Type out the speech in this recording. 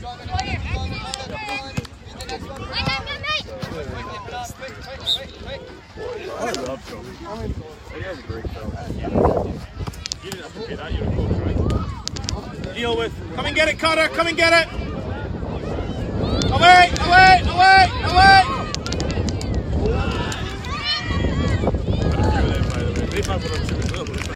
I love Kobe. He has a great coach. You didn't have to pay that, you're a coach, right? Deal with. Come and get it, Cutter. Come and get it. Away.